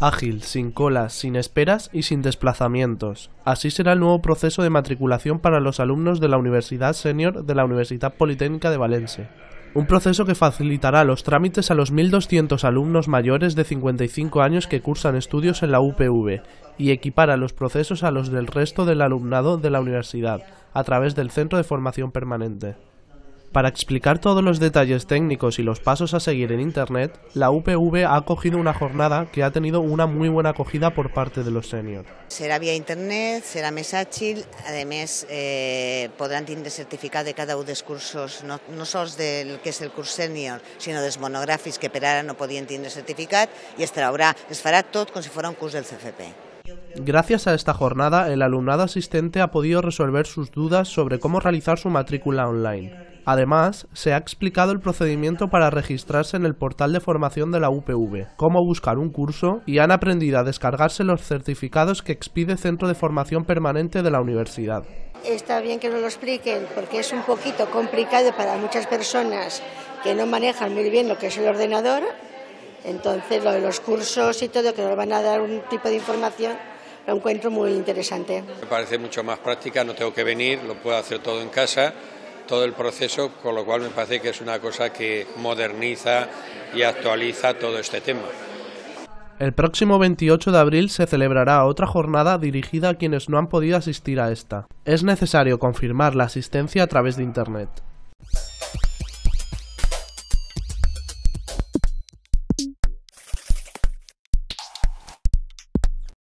ágil, sin colas, sin esperas y sin desplazamientos. Así será el nuevo proceso de matriculación para los alumnos de la Universidad Senior de la Universitat Politécnica de Valence. Un proceso que facilitará los trámites a los 1.200 alumnos mayores de 55 años que cursan estudios en la UPV y equipara los procesos a los del resto del alumnado de la universidad, a través del Centro de Formación Permanente. Para explicar todos los detalles técnicos y los pasos a seguir en Internet, la UPV ha acogido una jornada que ha tenido una muy buena acogida por parte de los sèniors. Serà via internet, serà més àgil, a més podran tindre certificat de cada un dels cursos, no sols del que és el curs sènior, sinó dels monogràfics que per ara no podien tindre certificat i es farà tot com si fos un curs del CFP. Gracias a esta jornada, el alumnado asistente ha podido resolver sus dudas sobre cómo realizar su matrícula online. Además, se ha explicado el procedimiento para registrarse en el portal de formación de la UPV, cómo buscar un curso y han aprendido a descargarse los certificados que expide Centro de Formación Permanente de la universidad. Está bien que nos lo expliquen porque es un poquito complicado para muchas personas que no manejan muy bien lo que es el ordenador. Entonces, lo de los cursos y todo, que nos van a dar un tipo de información, lo encuentro muy interesante. Me parece mucho más práctica, no tengo que venir, lo puedo hacer todo en casa, todo el proceso, con lo cual me parece que es una cosa que moderniza y actualiza todo este tema. El próximo 28 de abril se celebrará otra jornada dirigida a quienes no han podido asistir a esta. Es necesario confirmar la asistencia a través de Internet.